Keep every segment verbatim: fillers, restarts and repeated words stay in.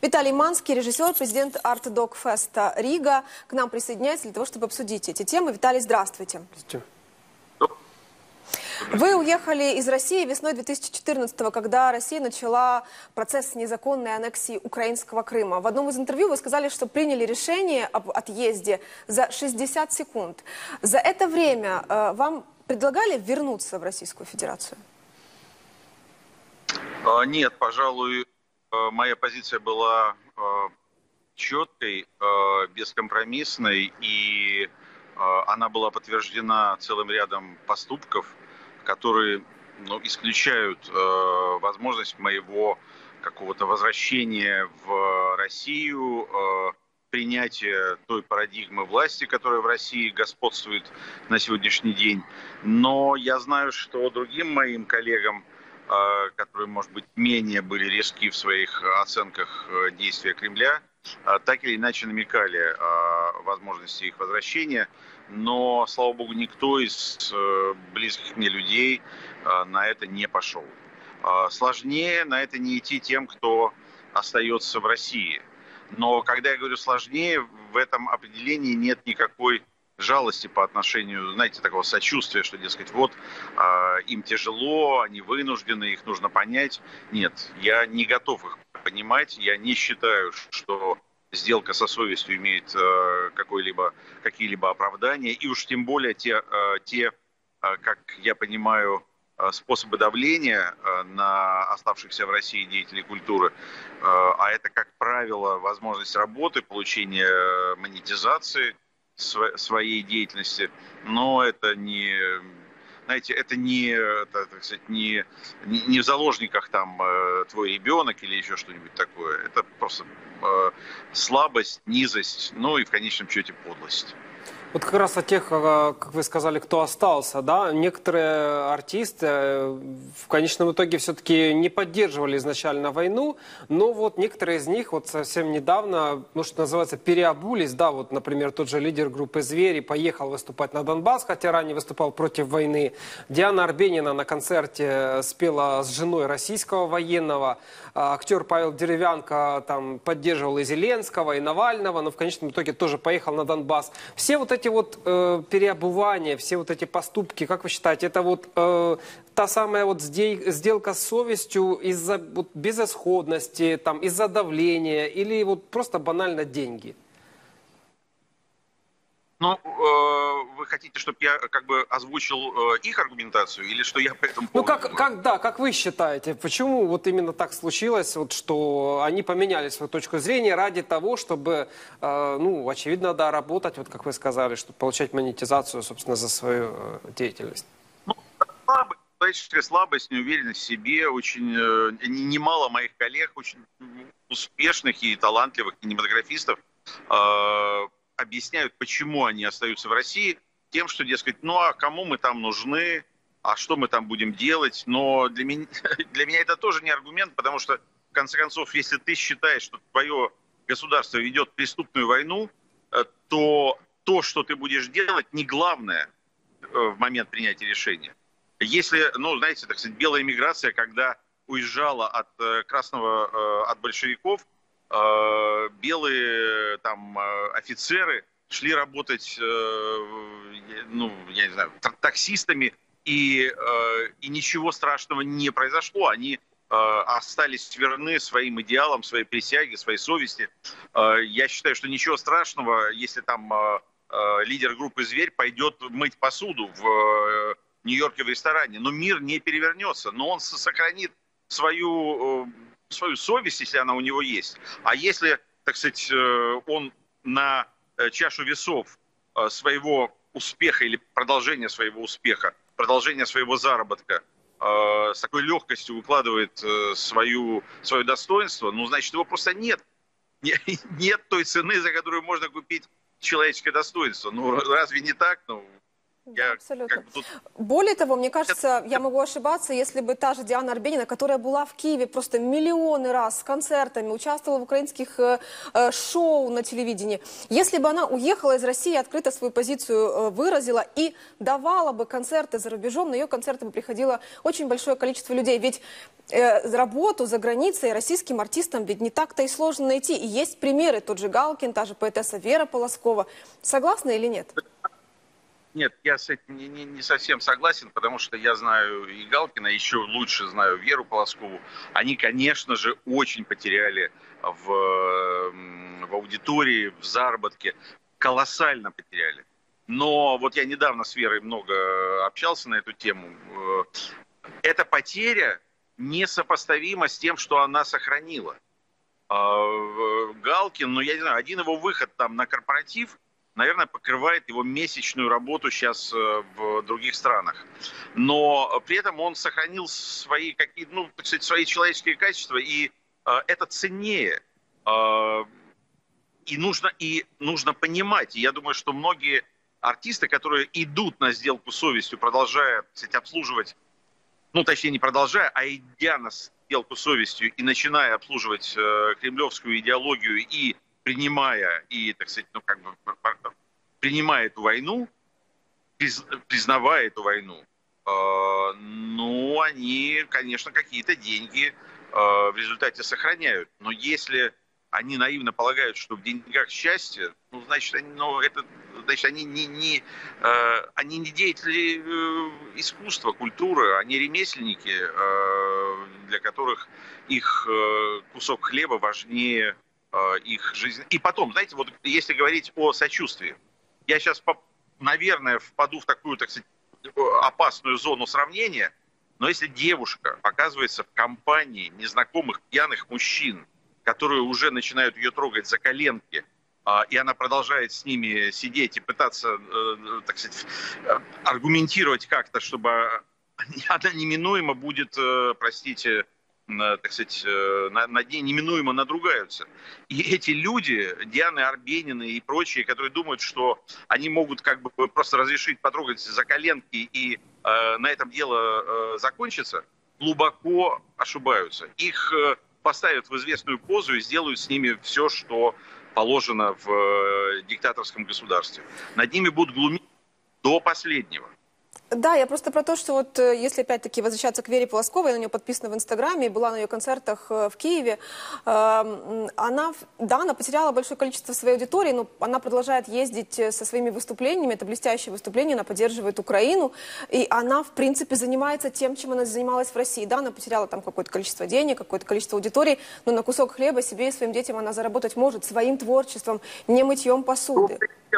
Виталий Манский, режиссер, президент Арт-Док-феста Рига, к нам присоединяется для того, чтобы обсудить эти темы. Виталий, здравствуйте. Здравствуйте. Вы уехали из России весной две тысячи четырнадцатого, когда Россия начала процесс незаконной аннексии украинского Крыма. В одном из интервью вы сказали, что приняли решение об отъезде за шестьдесят секунд. За это время э, вам предлагали вернуться в Российскую Федерацию? Нет, пожалуй, моя позиция была четкой, бескомпромиссной, и она была подтверждена целым рядом поступков, которые ну, исключают э, возможность моего какого-то возвращения в Россию, э, принятия той парадигмы власти, которая в России господствует на сегодняшний день. Но я знаю, что другим моим коллегам, э, которые, может быть, менее были резки в своих оценках действия Кремля, э, так или иначе намекали о возможности их возвращения. Но, слава богу, никто из э, близких мне людей э, на это не пошел. Э, сложнее на это не идти тем, кто остается в России. Но когда я говорю сложнее, в этом определении нет никакой жалости по отношению, знаете, такого сочувствия, что, дескать, вот э, им тяжело, они вынуждены, их нужно понять. Нет, я не готов их понимать, я не считаю, что сделка со совестью имеет э, какое-либо, какие-либо оправдания, и уж тем более те, э, те э, как я понимаю, э, способы давления э, на оставшихся в России деятелей культуры, э, а это, как правило, возможность работы, получения монетизации св- своей деятельности, но это не... Знаете, это не, это, так сказать, не, не, не в заложниках там э, твой ребенок или еще что-нибудь такое. Это просто э, слабость, низость, ну и в конечном счете подлость. Вот как раз о тех, как вы сказали, кто остался, да, некоторые артисты в конечном итоге все-таки не поддерживали изначально войну, но вот некоторые из них вот совсем недавно, ну что называется, переобулись, да, вот, например, тот же лидер группы «Звери» поехал выступать на Донбасс, хотя ранее выступал против войны. Диана Арбенина на концерте спела с женой российского военного, актер Павел Деревянко там поддерживал и Зеленского, и Навального, но в конечном итоге тоже поехал на Донбасс. Все вот эти Эти вот э, переобувания, все вот эти поступки, как вы считаете, это вот э, та самая вот сделка с совестью из-за вот, безысходности, там, из-за давления или вот просто банально деньги? Ну, э, вы хотите, чтобы я как бы озвучил э, их аргументацию или что я по этому поводу? Ну, как, как, да, как вы считаете, почему вот именно так случилось, вот, что они поменяли свою точку зрения ради того, чтобы, э, ну, очевидно, да, работать, вот как вы сказали, чтобы получать монетизацию, собственно, за свою э, деятельность? Ну, слабость, слабость, неуверенность в себе. Очень э, немало моих коллег, очень успешных и талантливых кинематографистов, э, объясняют, почему они остаются в России, тем, что, дескать, ну а кому мы там нужны, а что мы там будем делать. Но для меня, для меня это тоже не аргумент, потому что, в конце концов, если ты считаешь, что твое государство ведет преступную войну, то то, что ты будешь делать, не главное в момент принятия решения. Если, ну, знаете, так сказать, белая миграция, когда уезжала от красного, от большевиков, белые там офицеры шли работать, ну, я не знаю, таксистами, и, и ничего страшного не произошло. Они остались верны своим идеалам, своей присяге, своей совести. Я считаю, что ничего страшного, если там лидер группы «Зверь» пойдет мыть посуду в Нью-Йорке в ресторане. Но мир не перевернется, но он сохранит свою... свою совесть, если она у него есть. А если, так сказать, он на чашу весов своего успеха или продолжения своего успеха, продолжения своего заработка с такой легкостью выкладывает свою, свое достоинство, ну, значит, его просто нет. Нет той цены, за которую можно купить человеческое достоинство. Ну, разве не так? Ну, Да, Я, абсолютно. как бы, тут... Более того, мне кажется, я могу ошибаться, если бы та же Диана Арбенина, которая была в Киеве просто миллионы раз с концертами, участвовала в украинских э, э, шоу на телевидении, если бы она уехала из России, открыто свою позицию э, выразила и давала бы концерты за рубежом, на ее концерты бы приходило очень большое количество людей. Ведь э, работу за границей российским артистам ведь не так-то и сложно найти. И есть примеры, тот же Галкин, та же поэтесса Вера Полоскова. Согласны или нет? Нет, я с этим не, не, не совсем согласен, потому что я знаю и Галкина, еще лучше знаю Веру Полоскову. Они, конечно же, очень потеряли в, в аудитории, в заработке, колоссально потеряли. Но вот я недавно с Верой много общался на эту тему. Эта потеря несопоставима с тем, что она сохранила. Галкин, ну я не знаю, один его выход там на корпоратив, наверное, покрывает его месячную работу сейчас в других странах. Но при этом он сохранил свои, какие, ну, так сказать, свои человеческие качества, и э, это ценнее. Э, и, нужно, и нужно понимать, и я думаю, что многие артисты, которые идут на сделку с совестью, продолжая, так сказать, обслуживать, ну, точнее, не продолжая, а идя на сделку с совестью и начиная обслуживать э, кремлевскую идеологию и принимая и, так сказать, ну, как бы принимая эту войну, признавая эту войну, э, ну, они, конечно, какие-то деньги э, в результате сохраняют. Но если они наивно полагают, что в деньгах счастье, ну, значит, они, ну, это, значит, они не, не, э, они не деятели э, искусства, культуры, они ремесленники, э, для которых их э, кусок хлеба важнее их жизнь. И потом, знаете, вот если говорить о сочувствии, я сейчас, наверное, впаду в такую, так сказать, опасную зону сравнения, но если девушка оказывается в компании незнакомых пьяных мужчин, которые уже начинают ее трогать за коленки, и она продолжает с ними сидеть и пытаться, так сказать, аргументировать как-то, чтобы она неминуемо будет, простите, так сказать, над ней неминуемо надругаются. И эти люди, Дианы Арбенины и прочие, которые думают, что они могут как бы просто разрешить потрогать за коленки и э, на этом дело э, закончится, глубоко ошибаются. Их э, поставят в известную позу и сделают с ними все, что положено в э, диктаторском государстве. Над ними будут глумить до последнего. Да, я просто про то, что вот если опять-таки возвращаться к Вере Полосковой, я на нее подписана в Инстаграме, была на ее концертах в Киеве, она, да, она потеряла большое количество своей аудитории, но она продолжает ездить со своими выступлениями, это блестящее выступление, она поддерживает Украину, и она, в принципе, занимается тем, чем она занималась в России. Да, она потеряла там какое-то количество денег, какое-то количество аудитории, но на кусок хлеба себе и своим детям она заработать может своим творчеством, не мытьем посуды.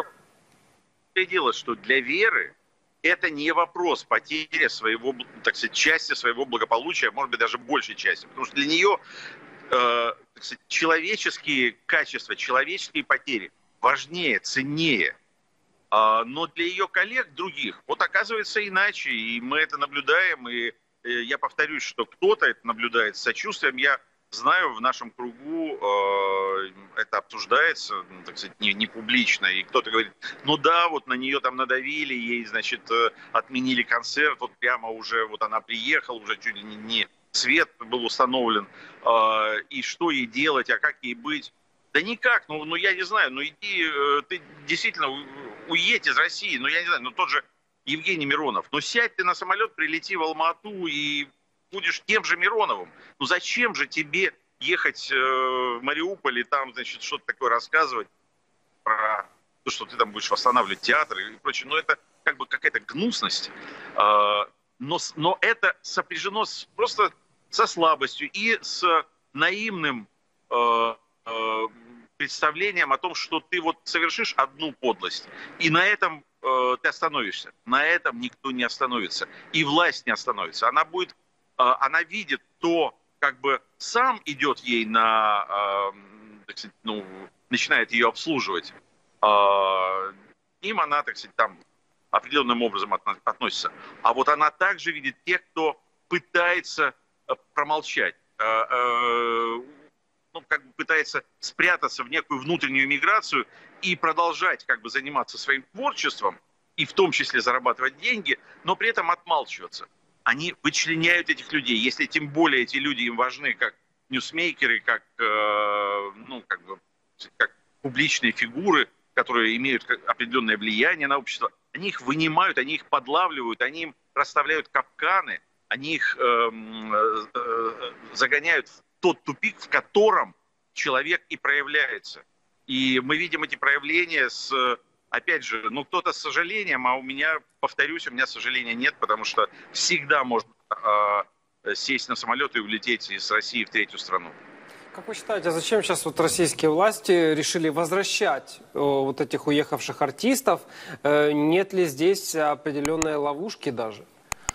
То дело, что для Веры это не вопрос потери своего, так сказать, части своего благополучия, может быть, даже большей части. Потому что для нее э, так сказать, человеческие качества, человеческие потери важнее, ценнее. Э, но для ее коллег других, вот оказывается иначе. И мы это наблюдаем. И э, я повторюсь, что кто-то это наблюдает с сочувствием. Я знаю, в нашем кругу э, это обсуждается, ну, так сказать, не, не публично, и кто-то говорит, ну да, вот на нее там надавили, ей, значит, э, отменили концерт, вот прямо уже, вот она приехала, уже чуть ли не, не свет был установлен, э, и что ей делать, а как ей быть? Да никак, ну, ну я не знаю, ну иди, э, ты действительно уедь из России, ну я не знаю, ну тот же Евгений Миронов, ну сядь ты на самолет, прилети в Алма-Ату и будешь тем же Мироновым. Ну зачем же тебе ехать э, в Мариуполь и там, значит, что-то такое рассказывать про то, что ты там будешь восстанавливать театр и прочее. Ну это как бы какая-то гнусность. Э, но, но это сопряжено с, просто со слабостью и с наивным э, э, представлением о том, что ты вот совершишь одну подлость, и на этом э, ты остановишься. На этом никто не остановится. И власть не остановится. Она будет она видит, кто как бы сам идет ей на, э, так сказать, ну, начинает ее обслуживать. Э, им она, так сказать, там определенным образом относится. А вот она также видит тех, кто пытается промолчать, э, э, ну, как бы пытается спрятаться в некую внутреннюю миграцию и продолжать как бы заниматься своим творчеством, и в том числе зарабатывать деньги, но при этом отмалчиваться. Они вычленяют этих людей, если тем более эти люди им важны как ньюсмейкеры, как, э, ну, как бы, как публичные фигуры, которые имеют определенное влияние на общество. Они их вынимают, они их подлавливают, они им расставляют капканы, они их э, э, загоняют в тот тупик, в котором человек и проявляется. И мы видим эти проявления с, опять же, ну кто-то с сожалением, а у меня, повторюсь, у меня сожаления нет, потому что всегда можно э, сесть на самолет и улететь из России в третью страну. Как вы считаете, а зачем сейчас вот российские власти решили возвращать э, вот этих уехавших артистов? Э, нет ли здесь определенной ловушки даже?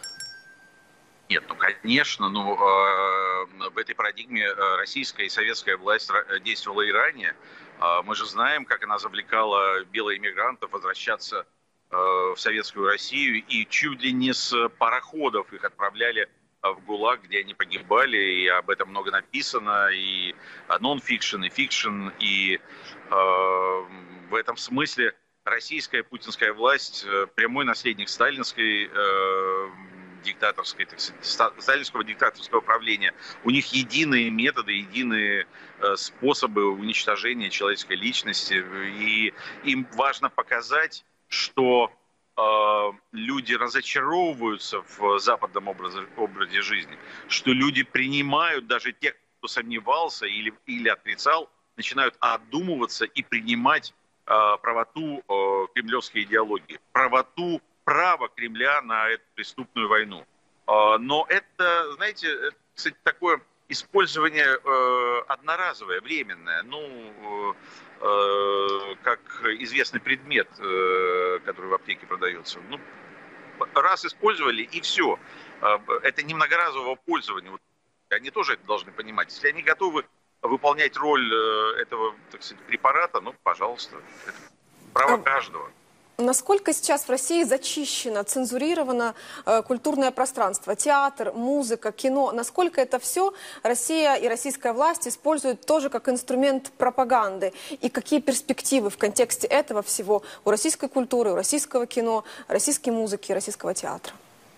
Нет, ну конечно, ну э, в этой парадигме российская и советская власть действовала и ранее. Э, мы же знаем, как она завлекала белых иммигрантов возвращаться э, в советскую Россию, и чуть ли не с пароходов их отправляли в ГУЛАГ, где они погибали, и об этом много написано, и нон-фикшн, и фикшн, и э, в этом смысле российская путинская власть прямой наследник сталинской э, диктаторской, так сказать, сталинского диктаторского правления. У них единые методы, единые э, способы уничтожения человеческой личности, и им важно показать, что люди разочаровываются в западном образе, образе жизни, что люди принимают, даже тех, кто сомневался или, или отрицал, начинают одумываться и принимать э, правоту э, кремлевской идеологии, правоту права Кремля на эту преступную войну. Э, но это, знаете, это, кстати, такое использование э, одноразовое, временное, ну, э, как известный предмет, э, который в аптеке продается. Ну, раз использовали, и все. Э, это не многоразового пользования. Вот, они тоже это должны понимать. Если они готовы выполнять роль э, этого, так сказать, препарата, ну, пожалуйста, это право каждого. Насколько сейчас в России зачищено, цензурировано э, культурное пространство, театр, музыка, кино? Насколько это все Россия и российская власть используют тоже как инструмент пропаганды? И какие перспективы в контексте этого всего у российской культуры, у российского кино, российской музыки, российского театра?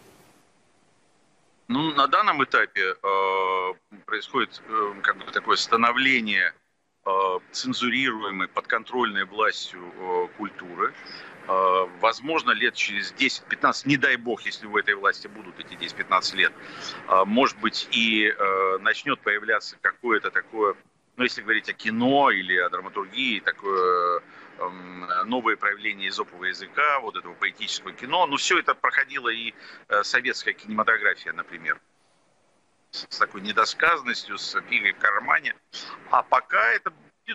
Ну, на данном этапе э, происходит э, как бы такое становление э, цензурируемой, подконтрольной властью э, культуры. Возможно, лет через десять-пятнадцать, не дай бог, если у этой власти будут эти десять-пятнадцать лет, может быть, и начнет появляться какое-то такое, ну, если говорить о кино или о драматургии, такое новое проявление эзопового языка, вот этого поэтического кино. Но все это проходило и советская кинематография, например, с такой недосказанностью, с книгой в кармане. А пока это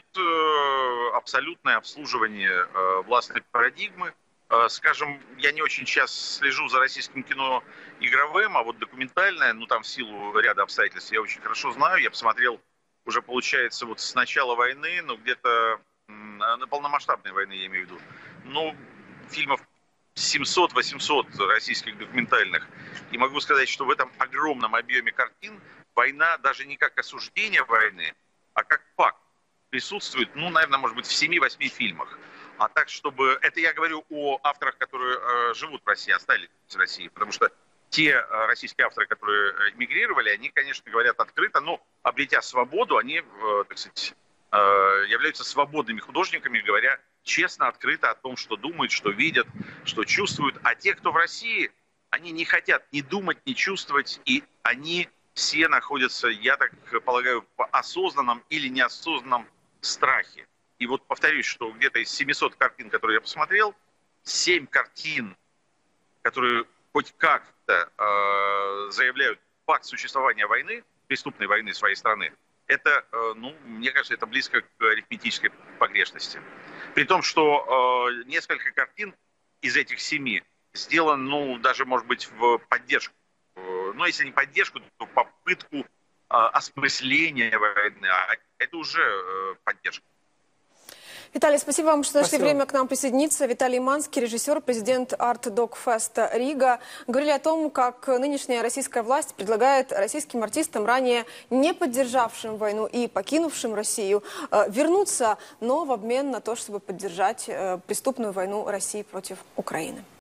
абсолютное обслуживание властной парадигмы. Скажем, я не очень часто слежу за российским кино игровым, а вот документальное, ну там в силу ряда обстоятельств я очень хорошо знаю. Я посмотрел уже, получается, вот с начала войны, ну где-то на полномасштабной войны, я имею в виду, ну фильмов семьсот-восемьсот российских документальных. И могу сказать, что в этом огромном объеме картин война даже не как осуждение войны, а как факт присутствует, ну, наверное, может быть, в семи-восьми фильмах. А так, чтобы... Это я говорю о авторах, которые э, живут в России, остались в России. Потому что те э, российские авторы, которые эмигрировали, они, конечно, говорят открыто, но, обретя свободу, они, э, так сказать, э, являются свободными художниками, говоря честно, открыто о том, что думают, что видят, что чувствуют. А те, кто в России, они не хотят ни думать, ни чувствовать, и они все находятся, я так полагаю, в осознанном или неосознанном страхе. И вот повторюсь, что где-то из семисот картин, которые я посмотрел, семь картин, которые хоть как-то э, заявляют факт существования войны, преступной войны своей страны, это, э, ну, мне кажется, это близко к арифметической погрешности. При том, что э, несколько картин из этих семи сделано, ну, даже, может быть, в поддержку. Э, ну, если не поддержку, то попытку э, осмысления войны. А это уже э, поддержка. Виталий, спасибо вам, что нашли Спасибо. время к нам присоединиться. Виталий Манский, режиссер, президент Art Dog Fest Рига. Говорили о том, как нынешняя российская власть предлагает российским артистам, ранее не поддержавшим войну и покинувшим Россию, вернуться, но в обмен на то, чтобы поддержать преступную войну России против Украины.